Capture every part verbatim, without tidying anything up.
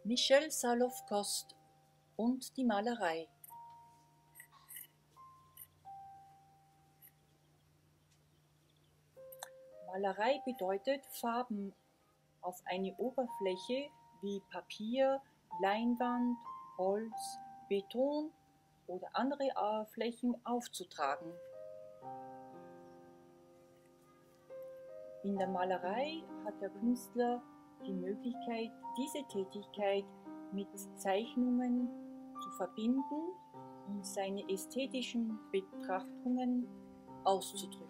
Michel Saloff-Coste und die Malerei. Malerei bedeutet, Farben auf eine Oberfläche wie Papier, Leinwand, Holz, Beton oder andere Flächen aufzutragen. In der Malerei hat der Künstler die Möglichkeit, diese Tätigkeit mit Zeichnungen zu verbinden und seine ästhetischen Betrachtungen auszudrücken.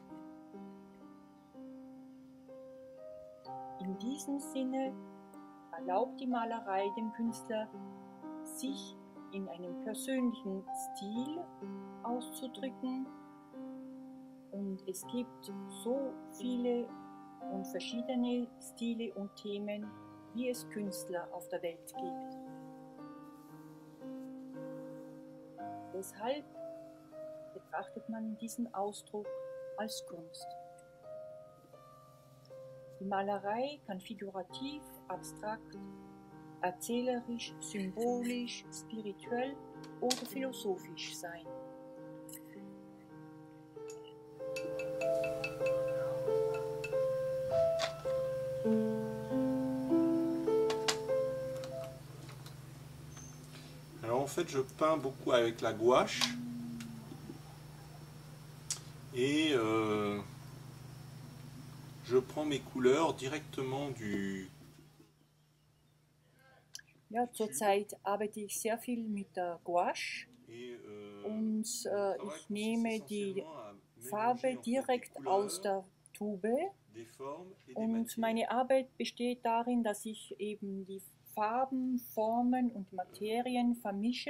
In diesem Sinne erlaubt die Malerei dem Künstler, sich in einem persönlichen Stil auszudrücken, und es gibt so viele und verschiedene Stile und Themen, wie es Künstler auf der Welt gibt. Deshalb betrachtet man diesen Ausdruck als Kunst. Die Malerei kann figurativ, abstrakt, erzählerisch, symbolisch, spirituell oder philosophisch sein. Alors en fait je peins beaucoup avec la gouache et euh, je prends mes couleurs directement du... Ja, zurzeit arbeite ich sehr viel mit der Gouache und äh, ich nehme die Farbe direkt aus der Tube, und meine Arbeit besteht darin, dass ich eben die Farben, Formen und Materien vermische.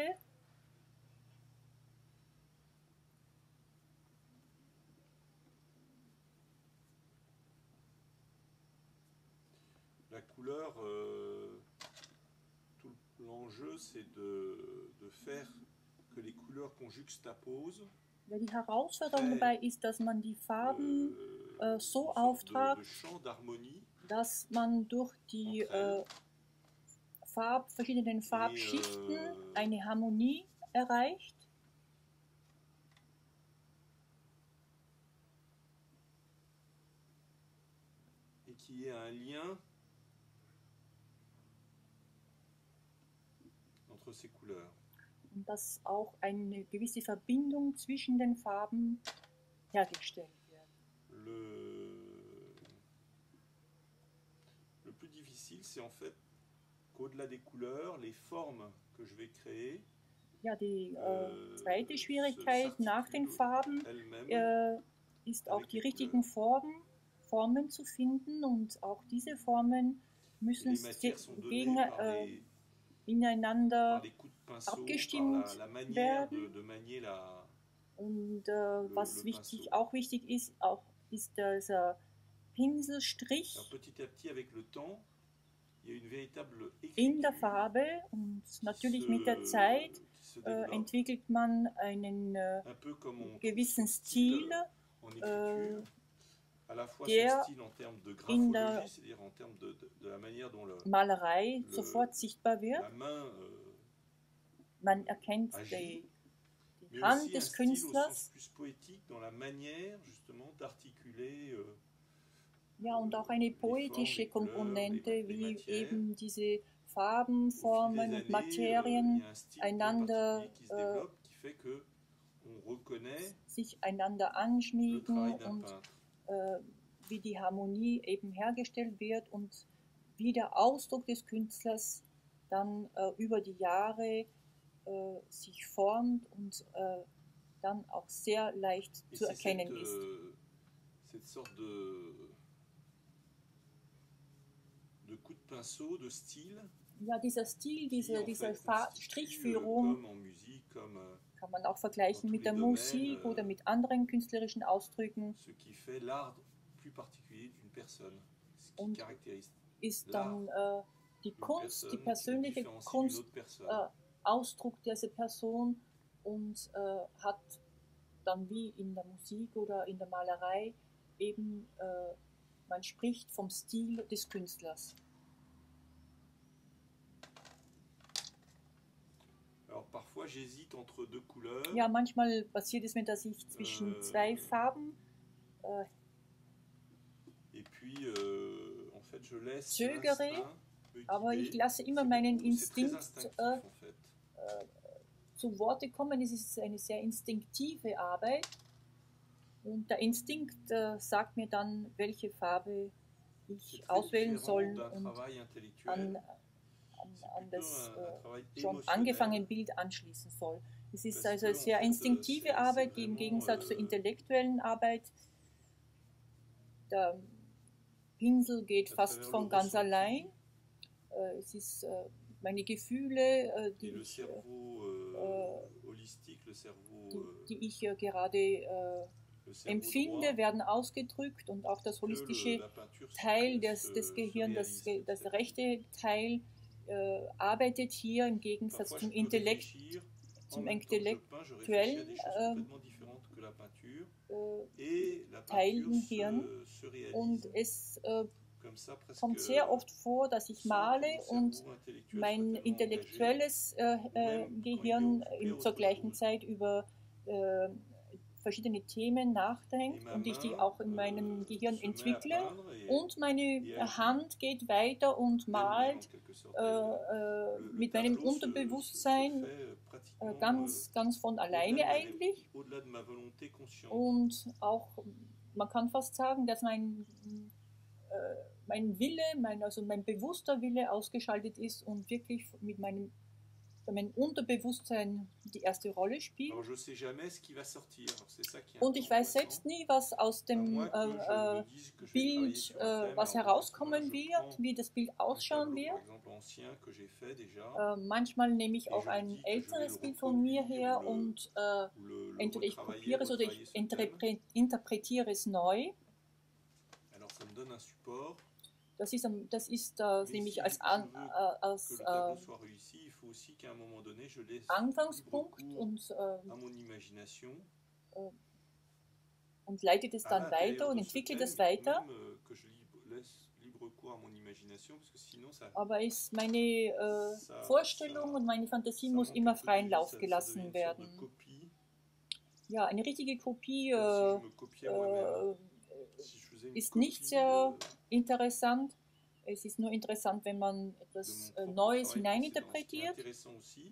La couleur, euh, tout l'enjeu c'est de, de faire que les couleurs qu'on juxtapose. Ja, die Herausforderung dabei ist, dass man die Farben äh, so auftragt, dass man durch die äh, Farb, verschiedenen Farbschichten eine Harmonie erreicht. Et qu'il y ait un lien entre ces couleurs. Und dass auch eine gewisse Verbindung zwischen den Farben hergestellt wird. Le, le plus difficile, c'est en fait qu'au-delà des couleurs, les formes que je vais créer. Ja, die äh, zweite Schwierigkeit nach den Farben äh, ist auch die richtigen Formen, Formen zu finden, und auch diese Formen müssen gegen, äh, ineinander abgestimmt werden. Und äh, was wichtig, auch wichtig ist, auch ist dieser Pinselstrich in der Farbe, und natürlich mit der Zeit äh, entwickelt man einen äh, gewissen Stil, äh, der in der Malerei sofort sichtbar wird. Man erkennt die, die Hand des Künstlers. Ja, und auch eine poetische Komponente, wie eben diese Farben, Formen und Materien einander äh, sich einander anschmiegen, und äh, wie die Harmonie eben hergestellt wird und wie der Ausdruck des Künstlers dann äh, über die Jahre äh, sich formt und äh, dann auch sehr leicht zu erkennen cette, ist. Cette sorte de, de coup de pinceau, de style. Ja, dieser Stil, diese, diese Strichführung kann man auch vergleichen mit der Musik oder mit anderen künstlerischen Ausdrücken. Und ist dann äh, die Kunst, die persönliche Kunst, äh, Ausdruck dieser Person, und äh, hat dann wie in der Musik oder in der Malerei eben, äh, man spricht vom Stil des Künstlers. parfois j'hésite entre deux couleurs. Ja, manchmal passiert es mir, dass ich zwischen Euh, zwei Farben äh, et puis, euh, en fait, je laisse zögere, l'instinct me aber ich guider. lasse immer C'est meinen beaucoup, c'est très Instinkt instinctif äh, en fait. zu Worte kommen. Es ist eine sehr instinktive Arbeit und der Instinkt äh, sagt mir dann, welche Farbe ich C'est très auswählen différent soll d'un und travail an, intellectuel. an, C'est an plutôt das un, un äh, travail schon émotionnel. angefangene Bild anschließen soll. Es ist Parce also que, en sehr fait, instinktive c'est- c'est Arbeit im vraiment, Gegensatz zur euh, intellektuellen Arbeit. Der Pinsel geht à fast travers le von ganz ressenti allein. Äh, es ist äh, meine Gefühle, äh, et die le ich, äh, cerveau euh, holistique, le cerveau, die, euh, die ich äh, gerade äh, le cerveau empfinde, droit, werden ausgedrückt und auch das que le, holistische la peinture se, Teil se, des, se des Gehirns, das, réalise Ge- petit das à petit. rechte Teil äh, arbeitet hier im Gegensatz Parfois, zum je peux Intellekt, réfléchir, en zum même temps que je peins, je réfléchis à intellektuellen des choses ähm, complètement différentes que la peinture. äh, Et la Teil peinture im se, Hirn se und réalise es äh, comme ça, presque kommt sehr oft vor, dass ich sans que male mon und cerveau intellectuel soit mein tellement engagé, intellektuelles äh, ou äh, même quand il est Gehirn occupé à in, zur autre gleichen chose. Zeit über äh, verschiedene Themen Et nachdenkt ma und ich die main auch in euh, meinem Gehirn se met à entwickle peindre et, und meine et agit Hand geht weiter und d'elle-même en malt quelque sorte. äh, Et äh, le, le mit meinem tableau se, se, se Unterbewusstsein fait äh, pratiquement ganz, ganz von euh, au-delà alleine de, ma, eigentlich au-delà de ma volonté consciente. und auch, man kann fast sagen, dass mein äh, mein Wille, mein, also mein bewusster Wille ausgeschaltet ist und wirklich mit meinem, meinem Unterbewusstsein die erste Rolle spielt. Alors, je sais jamais ce qui va sortir. Alors, c'est ça qui est Und ich weiß selbst important. nie, was aus À dem moins que je äh, me dise que je vais travailler Bild, sur un äh, thème. was Alors, dans ce cas-là, herauskommen je wird, prends wie das Bild un ausschauen tableau, par wird. exemple ancien, que j'ai fait déjà, Äh, manchmal nehme ich et auch je me ein dis que je vais älteres le Bild von mir reproduire her ou le, und äh, ou le, le entweder ich retravailler, kopiere es oder ich retravailler ce thème. interpre- interpretiere es neu. Alors, ça me donne un support. Das ist, am- das ist äh, Mais nämlich si als, je an, veux äh, que als le äh, tableau soit réussi, il faut aussi qu'à un moment donné, je laisse libre Anfangspunkt cours und, äh, à mon imagination, äh, und leite das à dann weiter l'intérieur und de ce entwickle thème. das Il faut weiter. même euh, que je libre- laisse libre cours à mon imagination, parce que sinon, ça, Aber ist meine äh, ça, Vorstellung ça, und meine Fantasie ça muss manque immer un peu de freien vie, Lauf ça, ça devient gelassen une sorte de werden. copie, Ja, eine richtige Kopie comme si äh, je me copiais moi-même. äh, Si je faisais une ist nicht copie sehr euh, interessant. Es ist nur interessant, wenn man de etwas mon äh, propre Neues travail précédent. Ce qui est hineininterpretiert. intéressant aussi,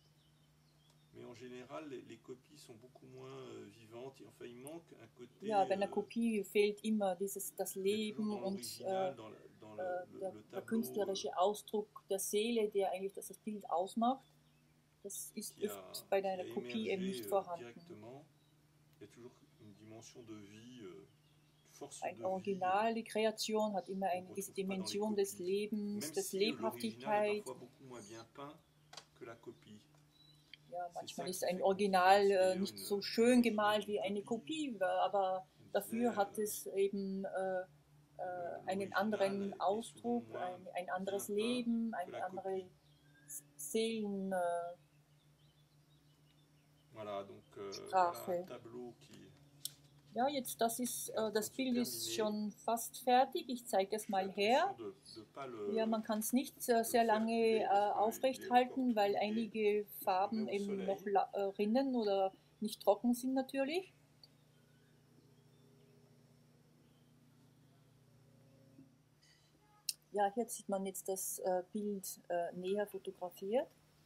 mais en général, les, les copies sont beaucoup moins euh, vivantes. Et enfin, il manque un côté. Ja, bei einer euh, Kopie fehlt immer dieses, das il y a toujours Leben dans und l'original, äh, dans, la- dans äh, le, le, der, le der tableau, euh, künstlerische Ausdruck der Seele, der eigentlich das, das Bild ausmacht. Das ist qui a, oft bei qui a einer Kopie eben émergé nicht euh, vorhanden. directement. Il y a toujours une dimension de vie, euh, une force Eine de vie. originale Kreation hat immer qu'on eine, ne diese retrouve pas dans les Dimension des copies. Lebens, Même des si euh, l'original est Lebhaftigkeit. parfois beaucoup moins bien peint que la copie. Ja, C'est manchmal ça ist qui ein fait Original qu'on äh, fait nicht une- so une schön gemalt wie originelle eine Kopie. Kopie, aber On disait, dafür hat euh, es eben äh, äh, einen l'original anderen est Ausdruck, souvent moins ein, ein anderes bien peint Leben, que eine la andere copie. Seelen. Äh, Voilà, donc euh, Sprache. voilà un tableau qui. ja, jetzt das ist, äh, das Bild ist terminer. schon fast fertig. Ich zeige es Je fais mal her. attention de, de pas le, Ja, man kann es nicht äh, sehr lange äh, aufrecht halten, weil einige Farben eben noch la- äh, rinnen oder nicht trocken sind natürlich. Ja, hier sieht man jetzt das äh, Bild äh, näher fotografiert.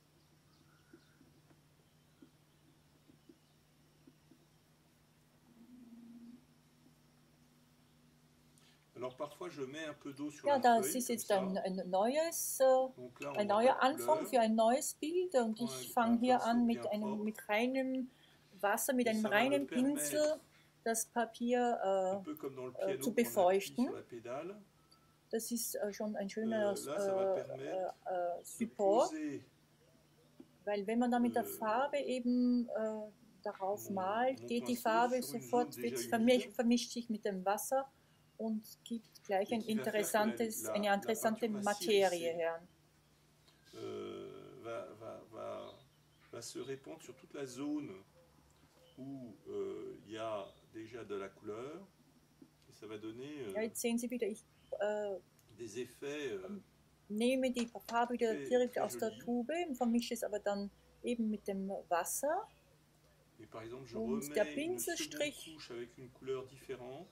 Alors parfois je mets un peu d'eau sur Ja, la das feuille, ist comme jetzt ça. ein, ein neues, äh, Donc là, on ein voit neuer pas de Anfang couleur. für ein neues Bild und Un- ich fange un hier pinceau an mit bien einem propre. mit reinem Wasser, mit Et einem ça va me reinen permettre, Pinsel das Papier un äh, peu comme dans le äh, piano zu qu'on appuie befeuchten. sur la pédale. Das ist äh, schon ein Euh, schöner là, ça va äh, permettre äh, äh, de Support, poser weil wenn man dann mit der äh, Farbe eben äh, darauf mon- malt, mon geht die pinceau Farbe sur une sofort, zone déjà wird, humide. vermischt, vermischt sich mit dem Wasser und gibt gleich Et ein qui va faire que la- interessantes, la- eine la interessante peinture va Materie s'iriser. her. euh, va, va, va, va se répandre sur toute la zone où euh, il y a déjà de la couleur. Et ça va donner euh, Ja, jetzt sehen Sie wieder, ich äh, des effets euh, nehme die Farbe wieder Très- direkt très aus der joli. Tube und vermische es aber dann eben mit dem Wasser. Et par exemple, je Und der remets une seconde Pinselstrich couche avec une couleur différente.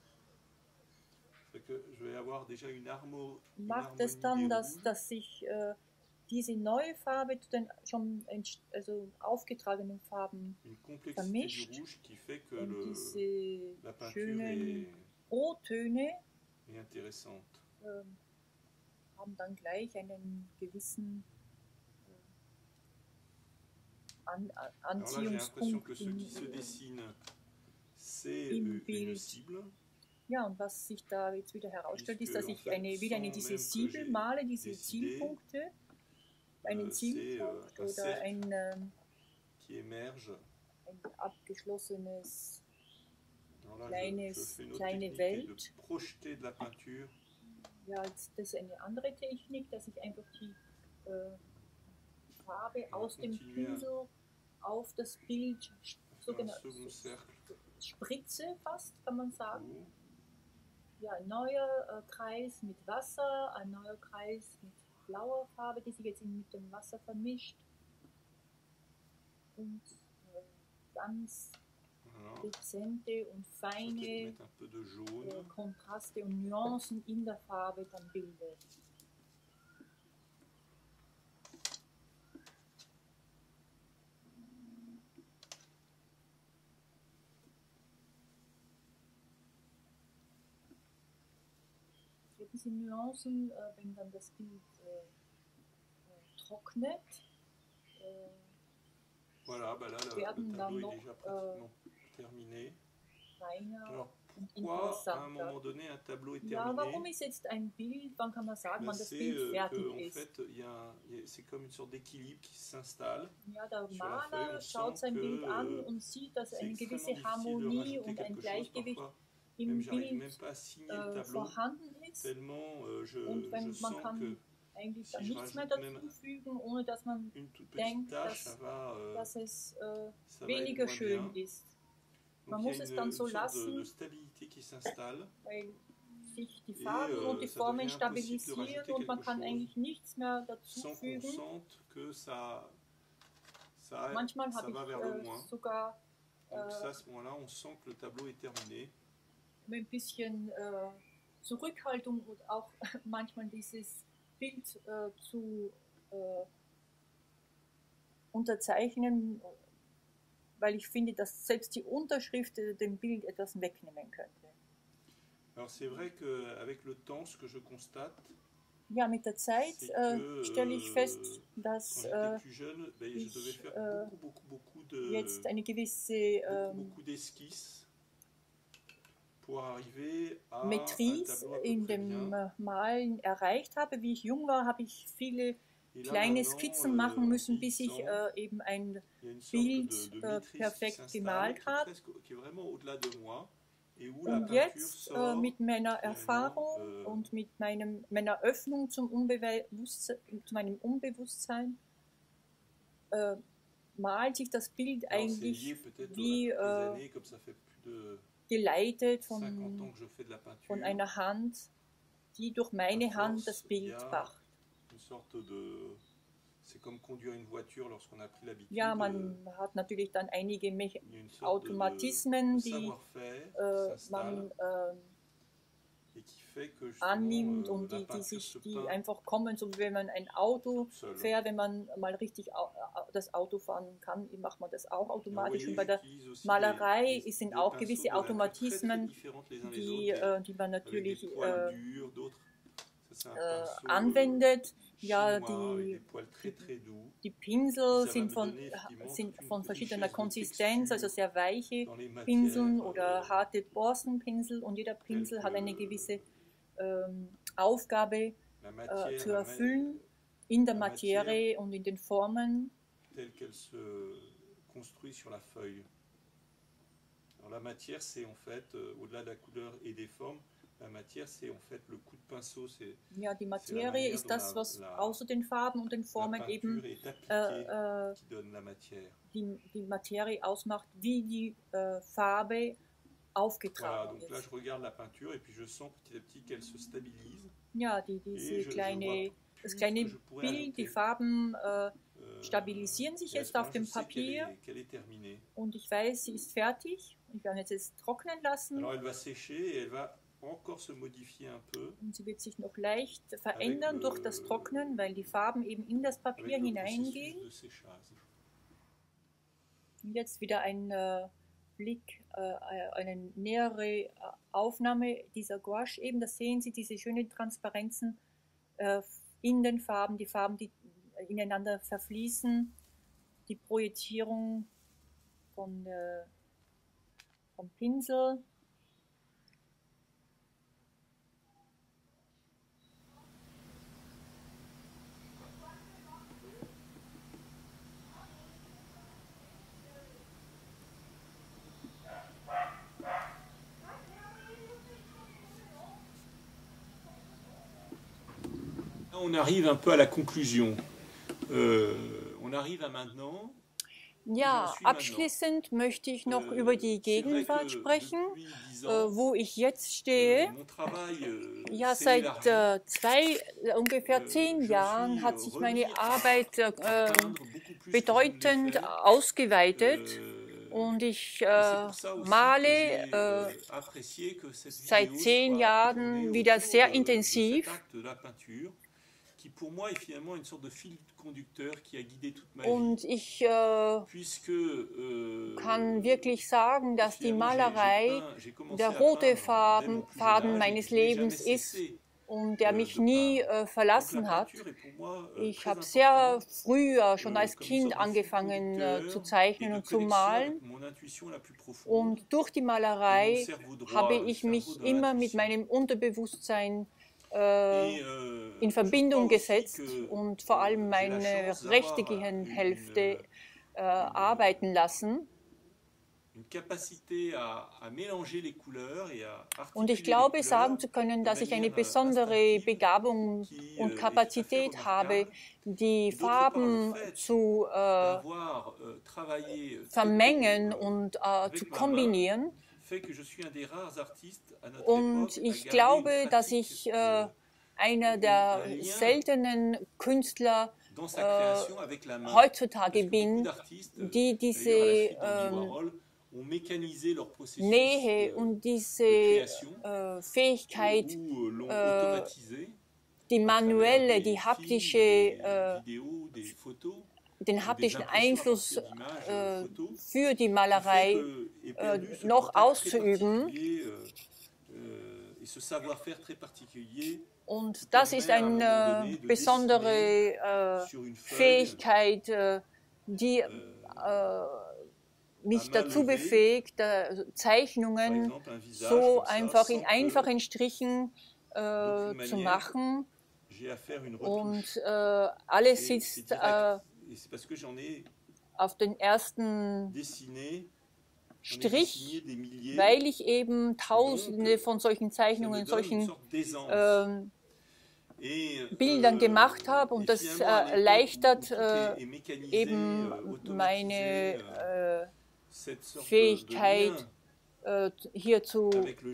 C'est que je vais avoir déjà une, harmo une macht es harmonie dann, des dass, rouges. dass sich äh, diese neue Farbe zu den schon also aufgetragenen Farben Une complexité vermischt du rouge qui fait que und le, diese la peinture schönen est, Rottöne est intéressante. äh, haben dann gleich einen gewissen äh, An An Alors là, j'ai l'impression que Anziehungspunkt ce in, qui se dessine, c'est im une Bild. cible. Ja, und was sich da jetzt wieder herausstellt, ist, dass Puisque, ich en fait, eine, wieder eine, sans diese même que Siebel j'ai male, diese décidé, Zielpunkte, einen euh, c'est euh, Zielpunkt un oder cercle ein, ähm, qui émerge. ein abgeschlossenes, Alors là, je, je kleines, fais une autre kleine technique qui est de Welt. projeter de la peinture. Ja, das ist eine andere Technik, dass ich einfach die äh, Farbe On va aus dem continuer à Pinsel auf das Bild faire un sogenannt second cercle. spritze fast, kann man sagen. Où Ja, ein neuer äh, Kreis mit Wasser, ein neuer Kreis mit blauer Farbe, die sich jetzt mit dem Wasser vermischt. Und äh, ganz voilà. dezente und Je vais peut-être feine mettre un peu de jaune. äh, Kontraste und Nuancen in der Farbe dann bildet. Ja, diese Nuancen, äh, wenn dann das Bild äh, äh, trocknet, äh, Voilà, bah là, le, werden le dann tableau noch est déjà äh, pratiquement terminé. feiner Alors, und pourquoi à un interessanter. moment donné un tableau est Ja, warum terminé? ist jetzt ein Bild, wann kann man sagen, Ben, wann das c'est Bild euh, fertig que, en ist? fait, il y a un- il y a- c'est comme une sorte d'équilibre qui s'installe Ja, der sur la feuille. Maler On schaut sent sein que Bild an euh, und sieht, dass c'est eine extrêmement gewisse difficile de Harmonie rajouter und ein quelque chose. Gleichgewicht Parfois, im même j'arrive même Bild pas à signer le äh, tableau, vorhanden ist. tellement euh, je, Und je wenn, man sens que kann eigentlich si dann je nichts mehr rajoute même dazufügen, ohne dass man une toute petite denkt, tâche, dass, ça va, euh, dass es äh, ça va être weniger moins schön bien. ist. Donc Man il y a muss es une, dann une so sorte de, de lassen, stabilité qui s'installe. weil sich die Et Farben und euh, die ça Formen devient impossible de stabilisieren rajouter und man quelque kann chose eigentlich nichts mehr sans qu'on dazufügen. sente que ça, ça, Manchmal ça habe va ich vers le äh, moins. sogar Donc äh, ça, à ce moment-là, on sent que le tableau est terminé. ein bisschen äh, Zurückhaltung und auch manchmal dieses Bild äh, zu äh, unterzeichnen, weil ich finde, dass selbst die Unterschrift äh, dem Bild etwas wegnehmen könnte. Alors c'est vrai qu'avec le temps, ce que je constate, Ja, mit der Zeit c'est äh, que stelle ich euh, fest, quand dass j'étais äh, plus jeune, ben, je ich, devais faire äh, beaucoup, beaucoup, beaucoup de, jetzt eine gewisse beaucoup, ähm, beaucoup d'esquisses pour arriver à un Maîtrise tableau à peu in près dem bien. äh, Malen erreicht habe. Wie ich jung war, habe ich viele Et là kleine maintenant, Skizzen euh, machen en müssen, bis ich vieillissant, äh, eben ein il y a une sorte Bild de, de äh, maîtrise qui perfekt s'installe, gemalt qui est, habe. presque, qui est vraiment au-delà de moi, et où la Und peinture jetzt äh, sort mit meiner finalement Erfahrung euh, und mit meinem, meiner Öffnung zum Unbewusstsein, zu meinem Unbewusstsein äh, malt sich das Bild alors c'est lié eigentlich peut-être wie à toutes les äh, années, comme ça fait plus de geleitet cinquante ans von, que je fais de la peinture. von einer Hand, die durch meine À Hand force, das il y Bild a macht. une sorte de... C'est comme conduire une voiture lorsqu'on a pris l'habitude. Ja, euh, man hat natürlich dann einige Me il y a une sorte de, de, Automatismen, de die savoir-faire äh, qui s'installe man äh, et qui fait que justement annimmt euh, und la die, die, peinture sich, se die peint einfach kommen, so wie wenn man ein Auto toute seule. fährt, wenn man mal richtig au- au- das Auto fahren kann, macht man das auch Alors, vous automatisch. voyez, Und bei der j'utilise aussi Malerei des, des, sind des auch pinceaux gewisse de nature très très Automatismen, différentes les uns les die, autres, äh, die man des, avec des natürlich poils äh, durs, d'autres. Ça, c'est un äh, pinceau anwendet. euh, Ja, chinois avec des die, poils très très doux. die Et Pinsel ça va sind me von, donner effectivement sind toute une von verschiedener richesse de Konsistenz, also texture sehr weiche dans les matières Pinseln oder euh, harte Borstenpinsel, und jeder telles Pinsel hat eine que gewisse ähm, Aufgabe la äh, matière, zu la, ma- erfüllen in der la matière Materie und in den Formen. telle qu'elle se construit sur la feuille. Alors la matière, c'est en fait, euh, au-delà de la couleur et des formes, la matière, c'est en fait le coup de pinceau, c'est Ja, die c'est la Materie manière ist dont das, la, was la, außer den Farben und den la Formen eben peinture est äh, appliquée äh, qui donne la matière. die, die Materie ausmacht, wie die äh, Farbe Voilà, aufgetragen donc là ist. je regarde la peinture et puis je sens petit à petit qu'elle se stabilise Ja, die, et diese je, je vois kleine, plus das ce que kleine je pourrais Bild, die ajouter. Farben äh, Euh, stabilisieren sich jetzt auf dem Papier und ich weiß, sie ist fertig. Ich werde jetzt es trocknen lassen. Und sie wird sich noch leicht verändern durch das Trocknen, weil die Farben eben in das Papier hineingehen. Und jetzt wieder ein äh, Blick, äh, eine nähere Aufnahme dieser Gouache eben. Da sehen Sie diese schönen Transparenzen äh, in den Farben, die Farben, die ineinander verfließen, die Projizierung von, äh, vom Pinsel. On arrive un peu à la conclusion. Euh, on arrive à maintenant. Ja, abschließend möchte ich noch über die Gegenwart sprechen, äh, wo ich jetzt stehe. Ja, seit äh, zwei, ungefähr zehn Jahren hat sich meine Arbeit äh, bedeutend ausgeweitet. Und ich äh, male äh, seit zehn Jahren wieder sehr intensiv. Und ich äh, kann wirklich sagen, dass die Malerei der rote Faden, Faden meines Lebens ist und der mich nie äh, verlassen hat. Ich habe sehr früh, schon als Kind, angefangen äh, zu zeichnen und zu malen. Und durch die Malerei habe ich mich immer mit meinem Unterbewusstsein Äh, in Verbindung gesetzt und vor allem meine rechte Gehirnhälfte äh, arbeiten lassen. Und ich glaube, sagen zu können, dass ich eine besondere Begabung und Kapazität habe, die Farben zu äh, vermengen und äh, zu kombinieren. Und ich glaube, dass ich äh, einer der seltenen Künstler äh, heutzutage bin, die diese äh, Nähe und diese äh, Fähigkeit, äh, die manuelle, die haptische, äh, den haptischen Einfluss äh, für die Malerei äh, noch auszuüben. Und das ist eine besondere äh, Fähigkeit, äh, die äh, mich dazu befähigt, äh, Zeichnungen so einfach in einfachen Strichen äh, zu machen. Und äh, alles ist äh, auf den ersten Strich, weil ich eben tausende von solchen Zeichnungen, solchen äh, Bildern gemacht habe und das äh, erleichtert äh, eben meine äh, Fähigkeit, äh, hier zu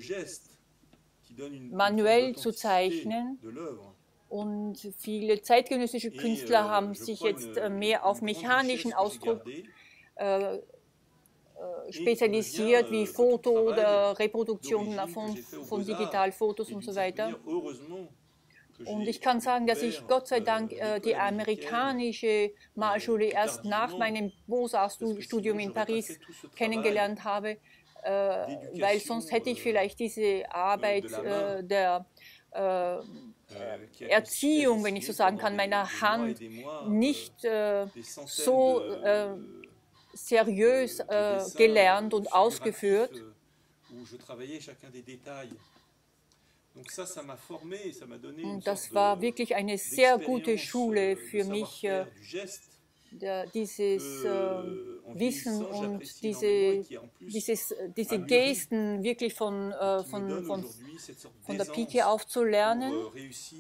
manuell zu zeichnen. Und viele zeitgenössische Künstler haben sich jetzt äh, mehr auf mechanischen Ausdruck äh, spezialisiert, wie Foto oder Reproduktionen von, von Digitalfotos und so weiter. Und ich kann sagen, dass ich Gott sei Dank äh, die amerikanische Malschule erst nach meinem Beaux-Arts-Studium in Paris kennengelernt habe, äh, weil sonst hätte ich vielleicht diese Arbeit äh, der äh, Erziehung, wenn ich so sagen kann, meiner Hand nicht äh, so äh, seriös äh, gelernt und ausgeführt. Und das war wirklich eine sehr gute Schule für mich, äh, der, dieses äh, Wissen und diese, dieses, diese Gesten wirklich von, äh, von, von, von der Pike auf zu lernen.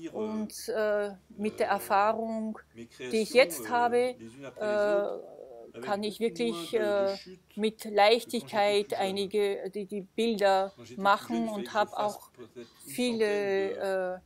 Und äh, mit der Erfahrung, die ich jetzt habe, äh, kann ich wirklich äh, mit Leichtigkeit einige die, die Bilder machen und habe auch viele äh,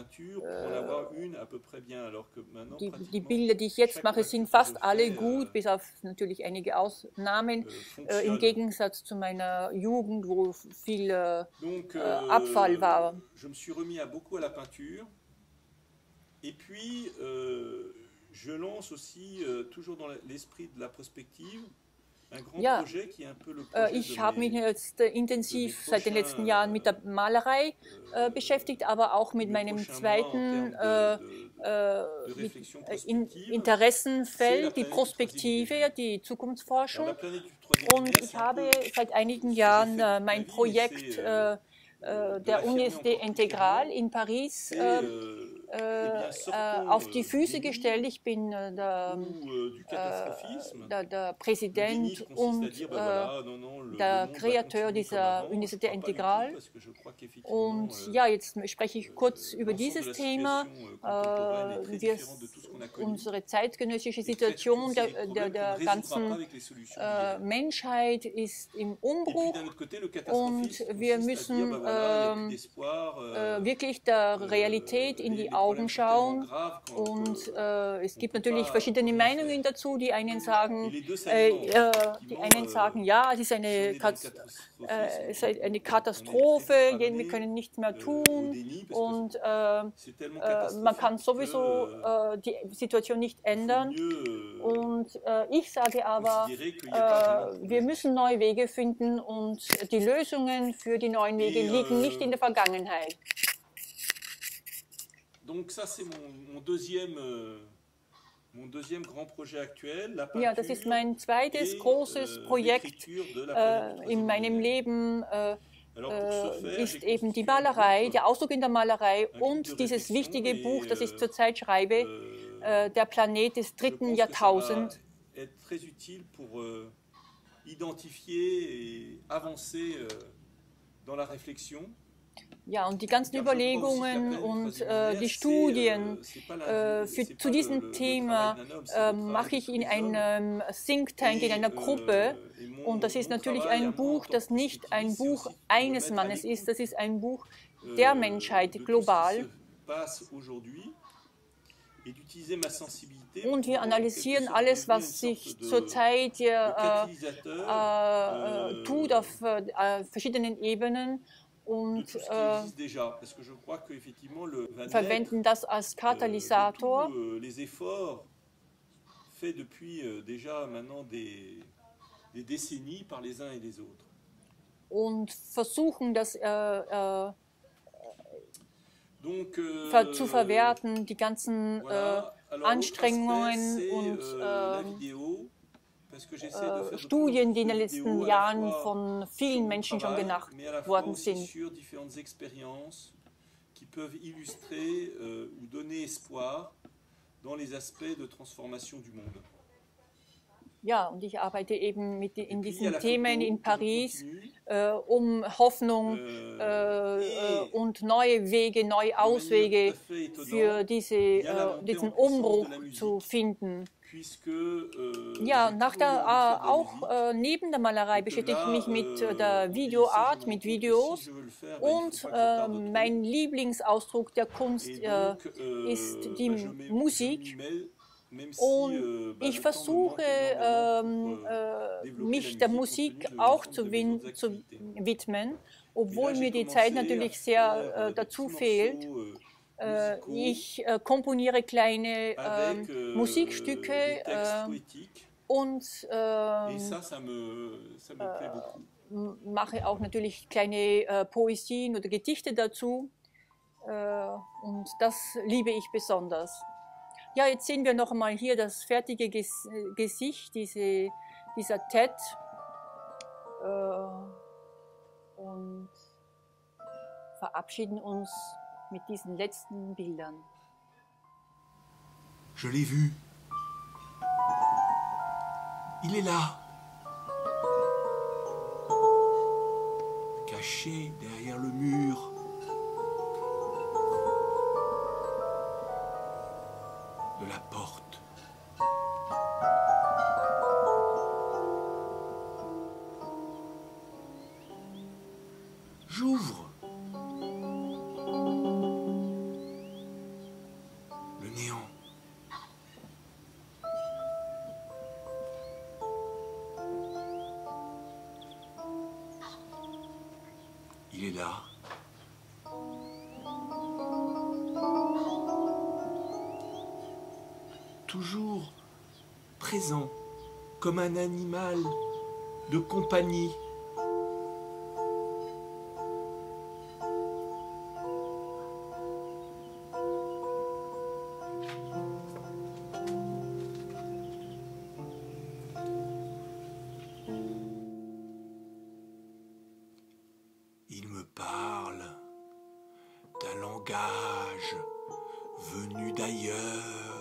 die, die Bilder, die ich jetzt mache, sind fast alle gut, bis auf natürlich einige Ausnahmen, äh, im Gegensatz zu meiner Jugend, wo viel äh, Donc, äh, Abfall war. Je me suis remis à beaucoup à la peinture. Et puis, euh, je lance aussi, euh, toujours dans l'esprit de la prospective, un grand ja, projet qui est un peu le äh, projet ich de habe mes, mich jetzt äh, intensiv seit den letzten Jahren mit der Malerei äh, beschäftigt, aber auch mit meinem zweiten äh, äh, mit, äh, in, Interessenfeld, die Prospektive, die Zukunftsforschung. Und ich habe seit einigen Jahren äh, mein Projekt äh, äh, der Université Intégrale in Paris äh, äh, äh, auf die Füße gestellt. Ich bin äh, der, äh, der, der Präsident und äh, der Kreateur dieser Université Intégrale. Und ja, jetzt spreche ich kurz über dieses Thema. Äh, wir, unsere zeitgenössische Situation der, der, der ganzen äh, Menschheit ist im Umbruch und wir müssen äh, äh, wirklich der Realität in die Augen schauen. Und äh, es gibt natürlich verschiedene Meinungen dazu. Die einen sagen, äh, äh, die einen sagen, ja, es ist eine, Kat äh, es ist eine Katastrophe, wir können nichts mehr tun und äh, äh, man kann sowieso äh, die Situation nicht ändern. Und äh, ich sage aber, äh, wir müssen neue Wege finden und die Lösungen für die neuen Wege liegen nicht in der Vergangenheit. Donc ça c'est mon, mon deuxième euh, mon deuxième grand projet actuel, la peinture. Ja, das ist mein zweites großes et, Projekt äh, in meinem Leben. Äh, äh, ist eben die Malerei, der Ausdruck in der Malerei und dieses wichtige Buch, das ich zurzeit schreibe, äh, der Planet des dritten Jahrtausends. Très utile pour euh, identifier et avancer euh, dans la réflexion. Ja, und die ganzen Überlegungen und äh, die Studien äh, für, zu diesem Thema äh, mache ich in einem Think Tank, in einer Gruppe. Und das ist natürlich ein Buch, das nicht ein Buch eines Mannes ist, das ist ein Buch der Menschheit global. Und wir analysieren alles, was sich zurzeit äh, äh, tut auf äh, verschiedenen Ebenen. Und äh, verwenden das als Katalysator. Und versuchen das äh, äh, ver zu verwerten, die ganzen äh, Anstrengungen und äh, Äh, Studien, die in den letzten Jahren von vielen Menschen schon gemacht worden sind. Ja, und ich arbeite eben mit in diesen Themen in Paris, äh, um Hoffnung äh, und neue Wege, neue Auswege für diese, äh, diesen Umbruch zu finden. Ja, nach der, äh, auch äh, neben der Malerei beschäftige ich mich mit äh, der Videoart, mit Videos. Und äh, mein Lieblingsausdruck der Kunst äh, ist die Musik. Und ich versuche, ähm, äh, mich der Musik auch zu, zu widmen, obwohl mir die Zeit natürlich sehr äh, dazu fehlt. Äh, ich äh, komponiere kleine äh, Musikstücke äh, und äh, äh, mache auch natürlich kleine äh, Poesien oder Gedichte dazu. Äh, und das liebe ich besonders. Ja, jetzt sehen wir noch einmal hier das fertige Ges Gesicht, diese, dieser Ted. Äh, und verabschieden uns mit diesen letzten Bildern. Je l'ai vu. Il est là. Caché derrière le mur. De la porte. J'ouvre. Le néant. Il est là. Toujours présent, comme un animal de compagnie. Il me parle d'un langage venu d'ailleurs.